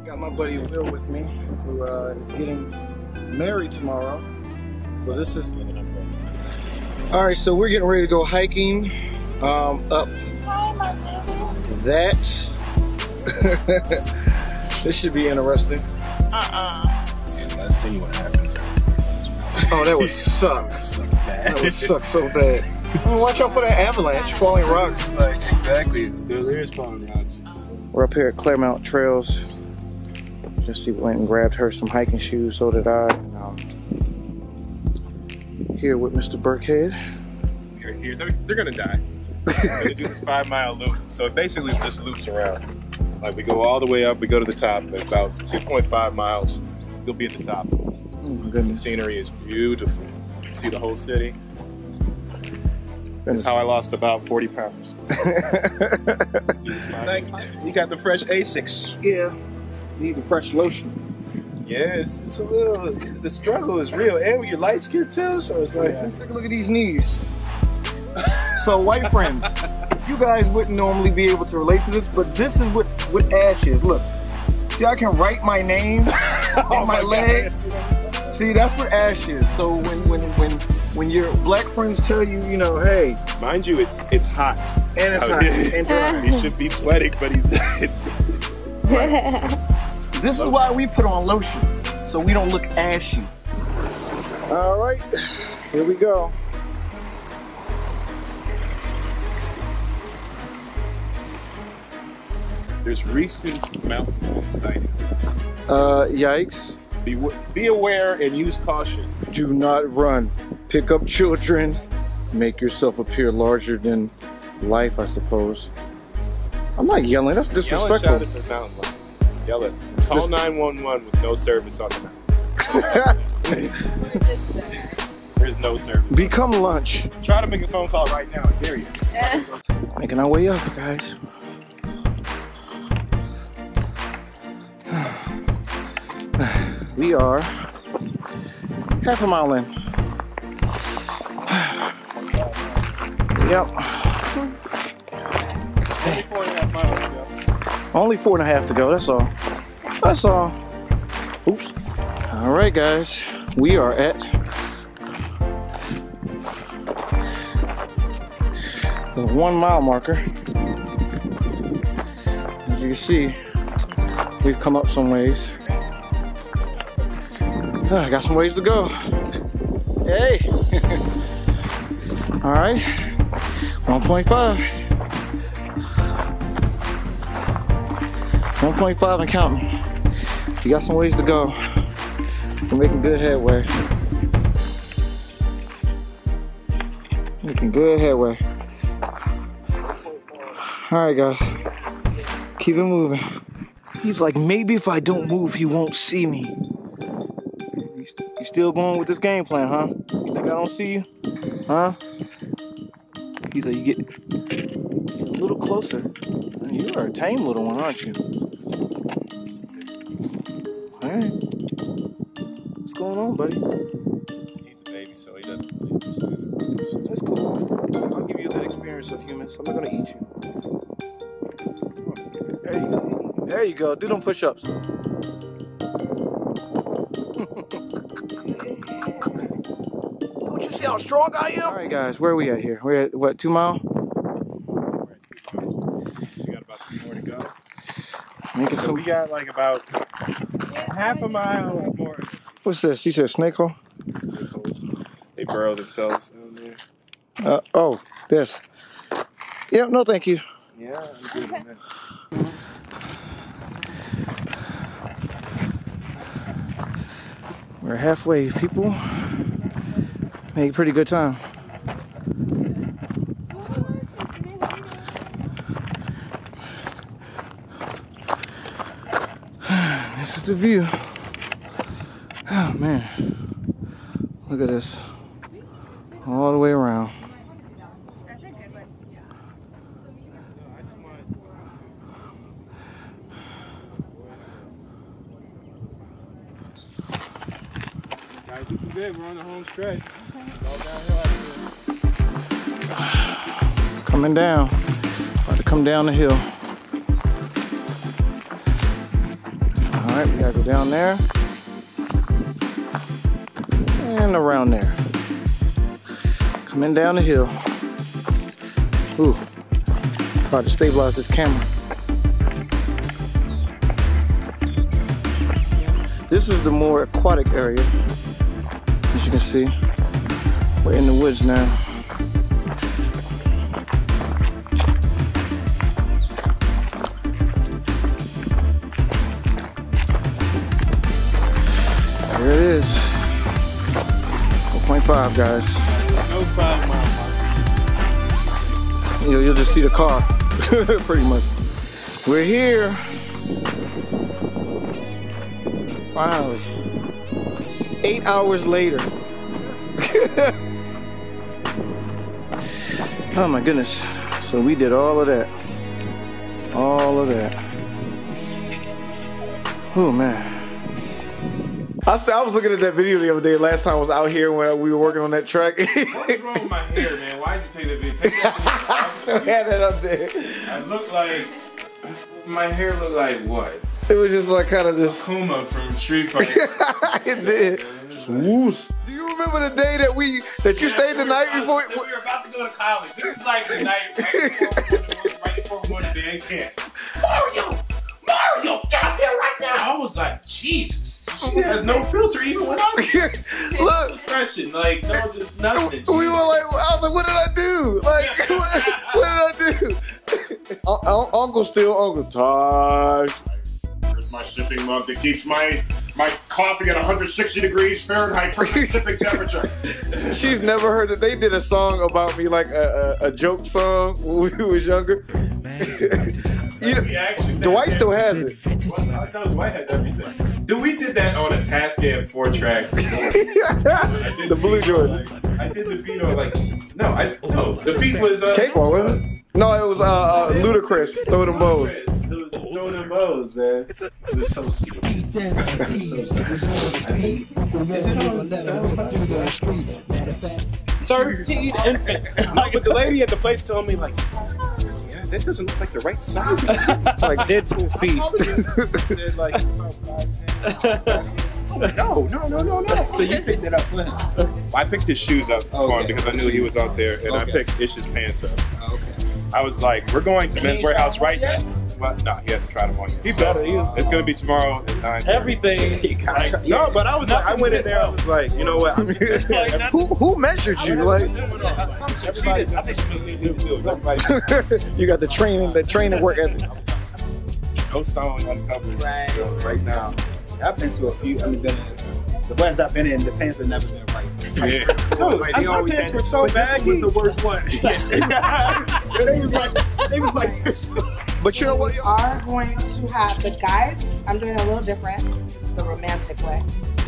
Got my buddy Will with me, who is getting married tomorrow. So this is... Alright, so we're getting ready to go hiking up that. This should be interesting. And let's see what happens. Oh, that would suck. That would suck so bad. Watch out for that avalanche, falling rocks. Like, exactly. There is falling rocks. We're up here at Claremont Trails. Jesse went and grabbed her some hiking shoes, so did I. Here with Mr. Birckhead. Here. They're gonna die. We're gonna do this 5-mile loop. So it basically just loops around. Like we go all the way up, we go to the top, at about 2.5 miles, you'll be at the top. Oh my goodness. The scenery is beautiful. You see the whole city. That's how I lost about 40 pounds. You got the fresh Asics. Yeah. Need the fresh lotion. Yes, it's a little, the struggle is real. And with your light skin too, so it's like, take a look at these knees. So white friends, you guys wouldn't normally be able to relate to this, but this is what ash is. Look, see, I can write my name on my leg. See, that's what ash is. So when your black friends tell you, you know, hey, mind you, it's hot and it's hot and dry. He should be sweating, but it's right. This is why we put on lotion, so we don't look ashy. All right, here we go. There's recent mountain sightings. Yikes. Be aware and use caution. Do not run. Pick up children. Make yourself appear larger than life, I suppose. I'm not yelling, that's disrespectful. Yell at the mountain lion. Yell it. Call 911 with no service on the mountain. There's no service. Become lunch. Try to make a phone call right now, I dare you. Making our way up, guys. We are half a mile in. Yep. Only 4.5 to go, that's all. That's all. Oops. All right, guys. We are at the 1 mile marker. As you can see, we've come up some ways. I got some ways to go. Hey! All right, 1.5. 1.5 and counting. You got some ways to go. You're making good headway. Making good headway. All right, guys. Keep it moving. He's like, maybe if I don't move, he won't see me. You still going with this game plan, huh? You think I don't see you? Huh? He's like, you get a little closer. You are a tame little one, aren't you? Alright. What's going on, buddy? He's a baby, so he doesn't believe us. That's cool. I'll give you a good experience with humans. I'm not gonna eat you. There you go. There you go. Do them push-ups. Don't you see how strong I am? Alright guys, where are we at here? We're at what, 2 mile? We got about 2 more to go. Making So we got like about half a mile or more. What's this? You said snake hole? They burrow themselves down there. Oh, this. Yep, no thank you. Yeah, I'm good with that. We're halfway, people. Make pretty good time. This is the view. Oh man, look at this. All the way around. Guys, this is it. We're on the home stretch. All downhill. Coming down. About to come down the hill. Alright, we gotta go down there. And around there. Coming down the hill. Ooh, it's hard to stabilize this camera. This is the more aquatic area. As you can see, we're in the woods now. There it is. 4.5, guys. No 5 mile mark. You'll just see the car, pretty much. We're here. Finally. 8 hours later. Oh my goodness. So we did all of that. All of that. Oh man. I was looking at that video the other day. Last time I was out here when we were working on that track. What's wrong with my hair, man? Why'd you take that video? Take that video. I had that up there. I look like, my hair looked like what? It was just like kind of this. Kuma from Street Fighter. It did. Swoos. Do you remember the day that you stayed the night before? We were about to go to college. This is like the night right before we went to band camp. Mario, get up here right now. I was like, Jesus. She has no filter even when I'm Look, expression, like no, just nothing. We were like, I was like, what did I do? Like, what did I do? Uncle Tosh. Here's my sipping mug that keeps my coffee at 160 degrees Fahrenheit perfect sipping temperature. She's never heard it. They did a song about me, like a joke song when we was younger. You know, Dwight still has it. Well, I know Dwight has everything. Dude, we did that on a Tascam 4-track. The Blue Jordan. I did the beat on no, the beat was Cakewalk, wasn't it? No, it was Ludacris. Throw them bows. It was Throw Them Bows, man. It was so sweet. Is it on 13 infant. But the lady at the place told me, like, yeah, that doesn't look like the right size. It's like Deadpool feet. They're like No. So you picked it up when? I picked his shoes up for him because I knew he was out there, and I picked Ish's pants up. Oh, okay. I was like, we're going to Men's Warehouse right now. But no, he hasn't tried them on yet. He better. It's going to be tomorrow at 9. Everything. No, but I was like, I went in there, I was like, you know what? Who measured you? Like, you got the training work ethic. No stone uncovered. Right. So right now. I've been to a few. I mean, the ones I've been in, the pants have never been right. Yeah. No, like, they always said were so bad. was the worst one. They was like this. But you know what? We are going to have the guys. I'm doing a little different, the romantic way.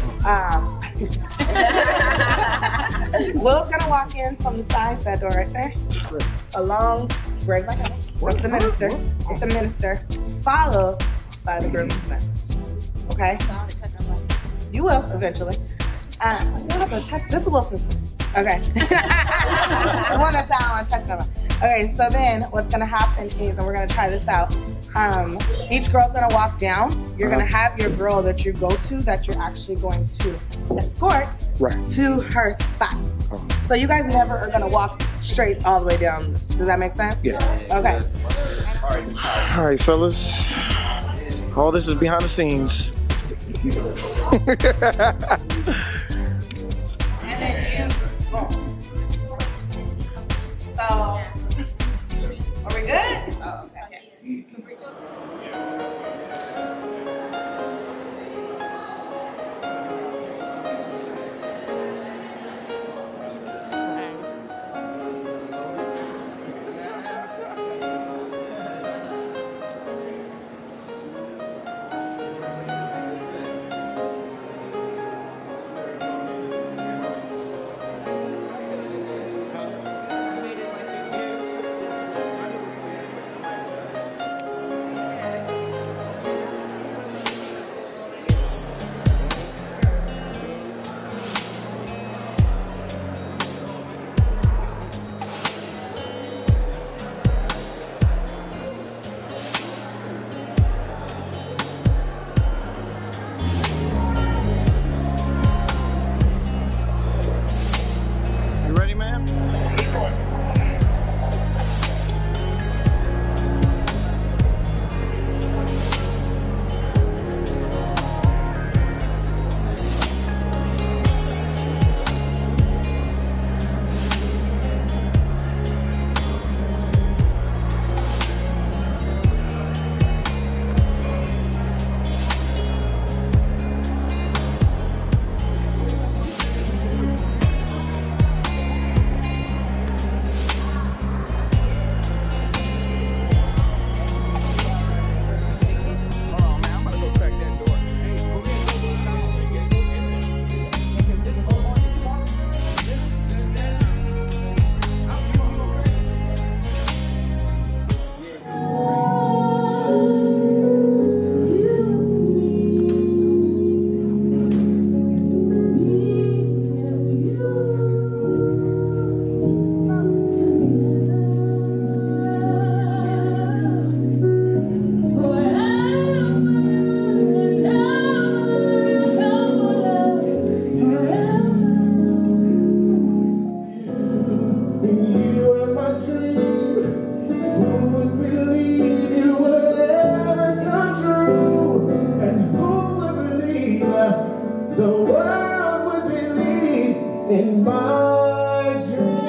Will's gonna walk in from the side, that door right there, along Greg like that. That's the minister. It's the minister, followed by the groomsman. Okay? You will eventually. This is a little sister. Okay. The one that's down on touch number. Okay, so then what's gonna happen is, and we're gonna try this out. Each girl's gonna walk down. You're gonna have your girl that you go to that you're actually going to escort to her spot. So you guys never are gonna walk straight all the way down. Does that make sense? Yeah. Okay. All right, fellas. All this is behind the scenes. And then you boom. So are we good? Oh, okay. in my dream.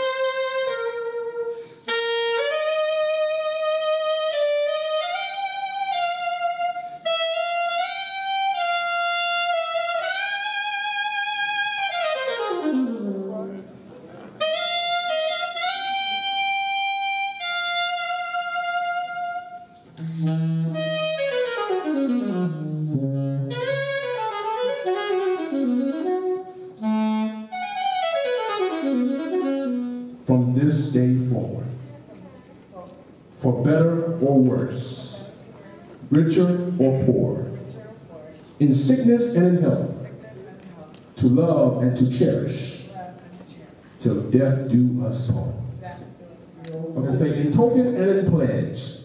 From this day forward, for better or worse, richer or poor, in sickness and in health, to love and to cherish, till death do us part. I'm going to say, in token and in pledge,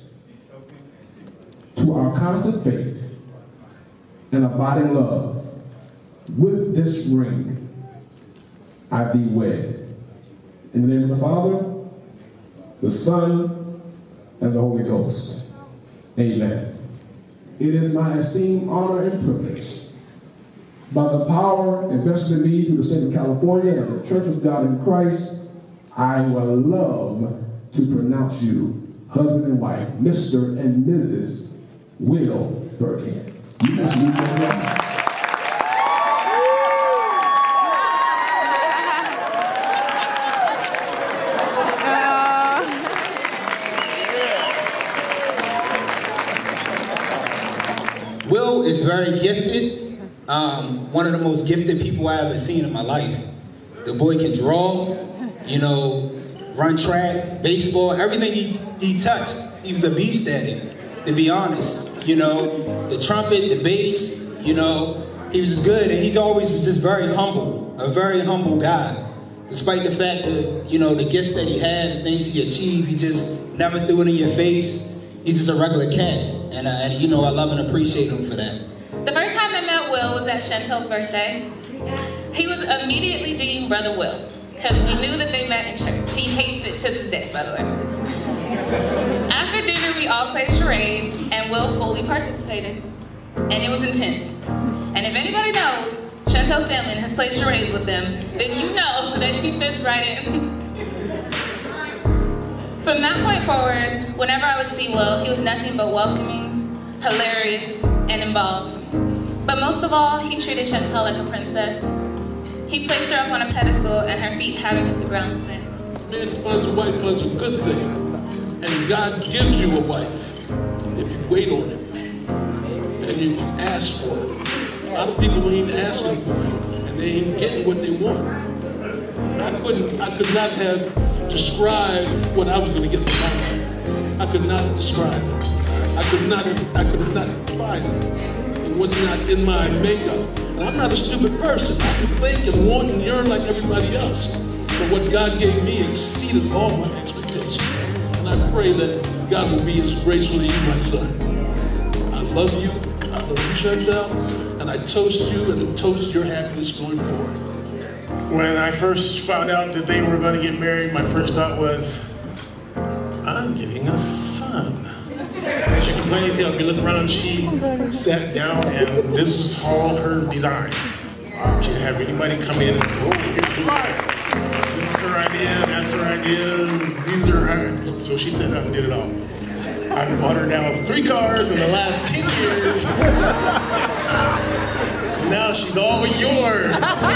to our constant faith and abiding love, with this ring I thee wed. In the name of the Father, the Son, and the Holy Ghost. Amen. It is my esteemed honor and privilege, by the power invested in me through the state of California and the Church of God in Christ, I will love to pronounce you husband and wife, Mr. and Mrs. Will Birckhead. You must meet your wife. Will is very gifted. One of the most gifted people I ever seen in my life. The boy can draw, you know, run track, baseball, everything he touched. He was a beast at it, to be honest. You know, the trumpet, the bass, you know, he was just good. And he's always was just very humble, a very humble guy. Despite the fact that, you know, the gifts that he had, the things he achieved, he just never threw it in your face. He's just a regular cat. And you know, I love and appreciate him for that. The first time I met Will was at Chantel's birthday. He was immediately deemed Brother Will, because we knew that they met in church. He hates it to this day, by the way. After dinner, we all played charades, and Will fully participated. And it was intense. And if anybody knows Chantel's family and has played charades with them, then you know that he fits right in. From that point forward, whenever I would see Will, he was nothing but welcoming, hilarious, and involved. But most of all, he treated Chantel like a princess. He placed her up on a pedestal and her feet having hit the ground. Man finds a wife finds a good thing. And God gives you a wife if you wait on him. And if you ask for it. A lot of people ain't asking for it. And they ain't getting what they want. I could not have described what I was going to get from my life. I could not have described it. I could not define it. It was not in my makeup. And I'm not a stupid person. I can think and want and yearn like everybody else. But what God gave me exceeded all my expectations. And I pray that God will be as graceful to you, my son. I love you. I love you, Chantel. And I toast you and toast your happiness going forward. When I first found out that they were going to get married, my first thought was, I'm getting a son. As you can plainly tell, if you look around, she sat down and this was all her design. She didn't have anybody come in and say, oh, here's the life. This is her idea, that's her idea, these are her. So she sat down and did it all. I bought her now 3 cars in the last 10 years. Now she's all yours.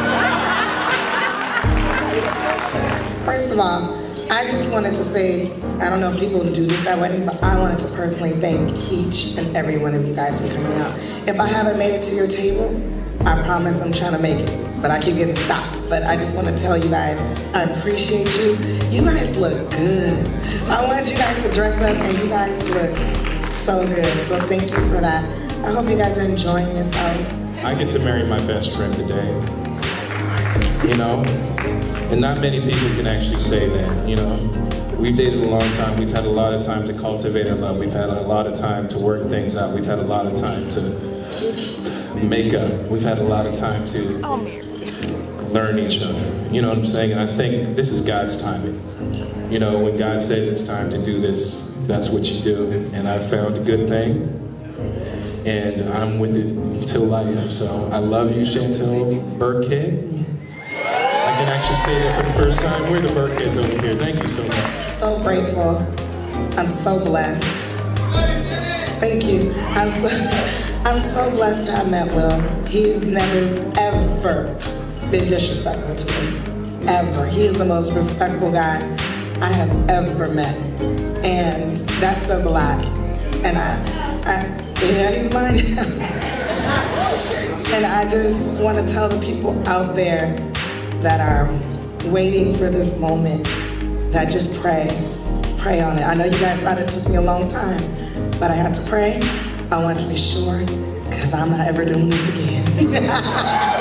First of all, I just wanted to say, I don't know if people do this at weddings, but I wanted to personally thank each and every one of you guys for coming out. If I haven't made it to your table, I promise I'm trying to make it, but I keep getting stopped. But I just want to tell you guys, I appreciate you. You guys look good. I want you guys to dress up, and you guys look so good. So thank you for that. I hope you guys are enjoying yourself. I get to marry my best friend today, you know? And not many people can actually say that, you know? We've dated a long time. We've had a lot of time to cultivate our love. We've had a lot of time to work things out. We've had a lot of time to make up. We've had a lot of time to learn each other. You know what I'm saying? And I think this is God's timing. You know, when God says it's time to do this, that's what you do. And I found a good thing. And I'm with it until life. So I love you, Chantel Birckhead. I can actually say that for the first time. We're the Birckheads over here. Thank you so much. So grateful. I'm so blessed. Thank you. I'm so blessed to have met Will. He's never, ever been disrespectful to me. Ever. He is the most respectful guy I have ever met. And that says a lot. And he's mine now. And I just want to tell the people out there that are waiting for this moment that just pray on it. I know you guys thought it took me a long time, but I had to pray. I want to be sure, because I'm not ever doing this again.